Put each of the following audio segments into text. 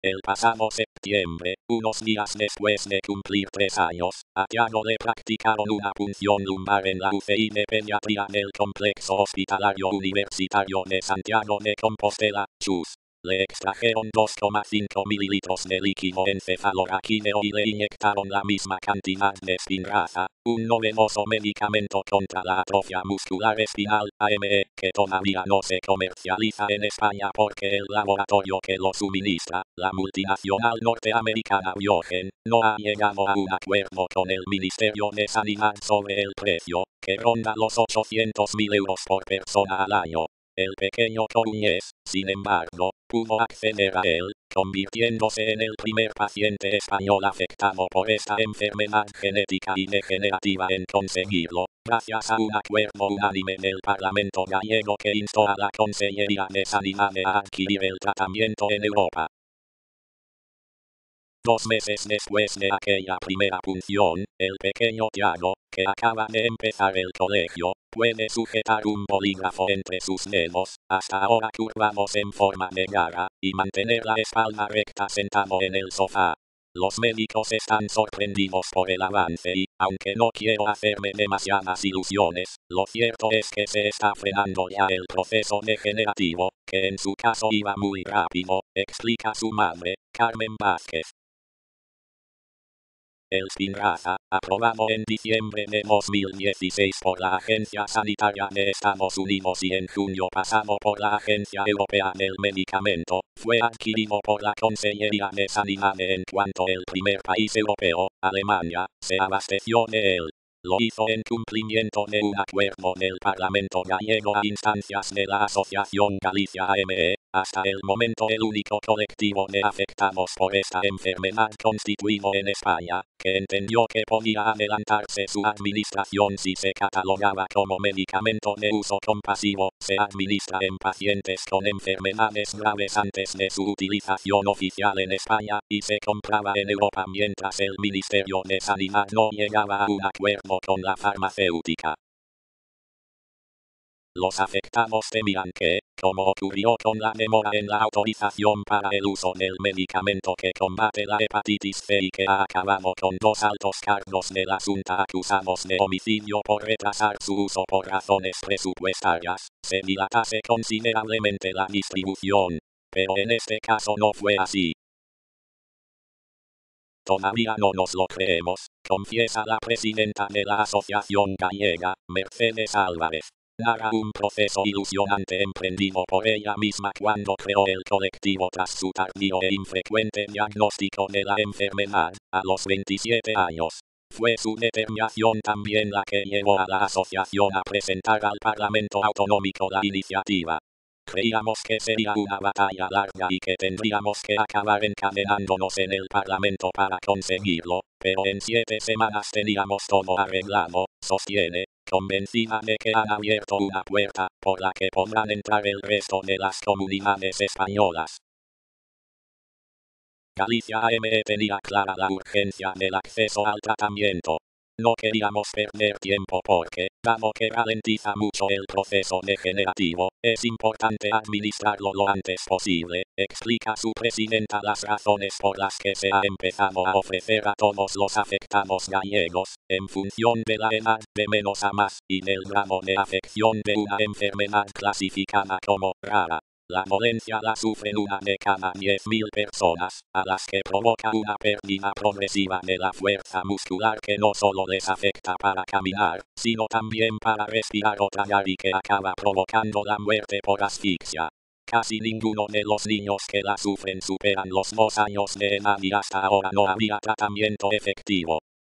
El pasado septiembre, unos días después de cumplir 3 años, a Thiago le practicaron una punción lumbar en la UCI de Pediatría del Complejo Hospitalario Universitario de Santiago de Compostela, CHUS. Le extrajeron 2,5 mililitros de líquido encefalorraquídeo y le inyectaron la misma cantidad de Spinraza, un novedoso medicamento contra la atrofia muscular espinal, AME, que todavía no se comercializa en España porque el laboratorio que lo suministra, la multinacional norteamericana Biogen, no ha llegado a un acuerdo con el Ministerio de Sanidad sobre el precio, que ronda los 800.000 euros por persona al año. El pequeño coruñés, sin embargo, pudo acceder a él, convirtiéndose en el primer paciente español afectado por esta enfermedad genética y degenerativa en conseguirlo, gracias a un acuerdo unánime del Parlamento gallego que instó a la Consellería de Sanidad a adquirir el tratamiento en Europa. 2 meses después de aquella primera punción, el pequeño Thiago, que acaba de empezar el colegio, puede sujetar un bolígrafo entre sus dedos, hasta ahora curvados en forma de garra, y mantener la espalda recta sentado en el sofá. Los médicos están sorprendidos por el avance y, aunque no quiero hacerme demasiadas ilusiones, lo cierto es que se está frenando ya el proceso degenerativo, que en su caso iba muy rápido, explica su madre, Carmen Vázquez. El Spinraza, aprobado en diciembre de 2016 por la Agencia Sanitaria de Estados Unidos y en junio pasado por la Agencia Europea del Medicamento, fue adquirido por la Consellería de Sanidad en cuanto el primer país europeo, Alemania, se abasteció de él. Lo hizo en cumplimiento de un acuerdo del Parlamento gallego a instancias de la Asociación Galicia AME, hasta el momento el único colectivo de afectados por esta enfermedad constituido en España, que entendió que podía adelantarse su administración si se catalogaba como medicamento de uso compasivo, se administra en pacientes con enfermedades graves antes de su utilización oficial en España, y se compraba en Europa mientras el Ministerio de Sanidad no llegaba a un acuerdo con la farmacéutica. Los afectados temían que, como ocurrió con la demora en la autorización para el uso del medicamento que combate la hepatitis C y que ha acabado con 2 altos cargos de la Junta acusados de homicidio por retrasar su uso por razones presupuestarias, se dilatase considerablemente la distribución. Pero en este caso no fue así. Todavía no nos lo creemos, confiesa la presidenta de la Asociación Gallega, Mercedes Álvarez. Narra un proceso ilusionante emprendido por ella misma cuando creó el colectivo tras su tardío e infrecuente diagnóstico de la enfermedad, a los 27 años. Fue su determinación también la que llevó a la asociación a presentar al Parlamento Autonómico la iniciativa. Creíamos que sería una batalla larga y que tendríamos que acabar encadenándonos en el Parlamento para conseguirlo, pero en 7 semanas teníamos todo arreglado, sostiene, convencida de que han abierto una puerta, por la que podrán entrar el resto de las comunidades españolas. Galicia AME tenía clara la urgencia del acceso al tratamiento. No queríamos perder tiempo porque, dado que ralentiza mucho el proceso degenerativo, es importante administrarlo lo antes posible, explica su presidenta las razones por las que se ha empezado a ofrecer a todos los afectados gallegos, en función de la edad de menos a más y del grado de afección de una enfermedad clasificada como rara. La dolencia la sufren una de cada 10.000 personas, a las que provoca una pérdida progresiva de la fuerza muscular que no solo les afecta para caminar, sino también para respirar o tragar y que acaba provocando la muerte por asfixia. Casi ninguno de los niños que la sufren superan los 2 años de edad y hasta ahora no había tratamiento efectivo.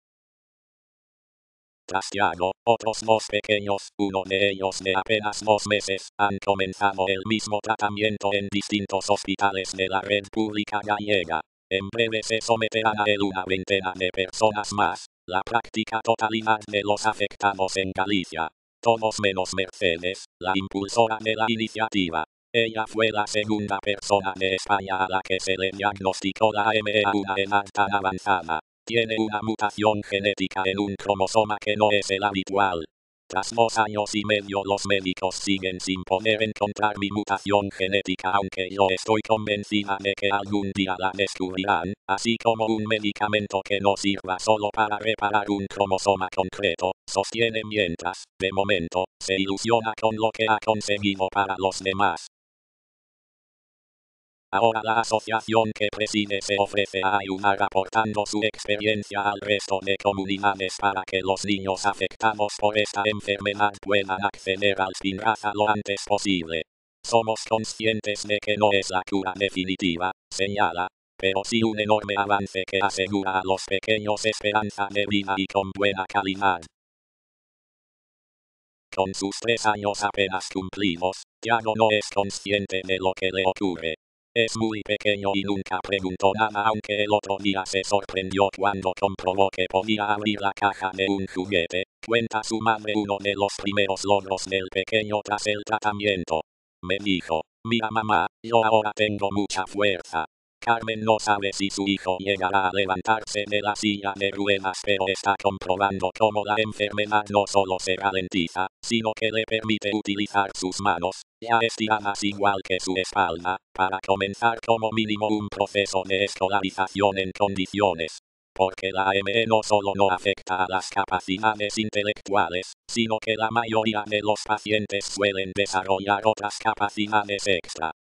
Tras Thiago, otros 2 pequeños, uno de ellos de apenas 2 meses, han comenzado el mismo tratamiento en distintos hospitales de la red pública gallega. En breve se someterán a él una veintena de personas más, la práctica totalidad de los afectados en Galicia. Todos menos Mercedes, la impulsora de la iniciativa. Ella fue la segunda persona de España a la que se le diagnosticó la AME a una edad tan avanzada. Tiene una mutación genética en un cromosoma que no es el habitual. Tras 2 años y medio los médicos siguen sin poder encontrar mi mutación genética, aunque yo estoy convencida de que algún día la descubrirán, así como un medicamento que no sirva solo para reparar un cromosoma concreto, sostiene mientras, de momento, se ilusiona con lo que ha conseguido para los demás. Ahora la asociación que preside se ofrece a ayudar aportando su experiencia al resto de comunidades para que los niños afectados por esta enfermedad puedan acceder al Spinraza lo antes posible. Somos conscientes de que no es la cura definitiva, señala, pero sí un enorme avance que asegura a los pequeños esperanza de vida y con buena calidad. Con sus 3 años apenas cumplidos, Tiago no es consciente de lo que le ocurre. Es muy pequeño y nunca preguntó nada, aunque el otro día se sorprendió cuando comprobó que podía abrir la caja de un juguete. Cuenta su madre uno de los primeros logros del pequeño tras el tratamiento. Me dijo, mira mamá, yo ahora tengo mucha fuerza. Carmen no sabe si su hijo llegará a levantarse de la silla de ruedas, pero está comprobando cómo la enfermedad no solo se ralentiza, sino que le permite utilizar sus manos, ya estiradas igual que su espalda, para comenzar como mínimo un proceso de escolarización en condiciones. Porque la AME no solo no afecta a las capacidades intelectuales, sino que la mayoría de los pacientes suelen desarrollar otras capacidades extra.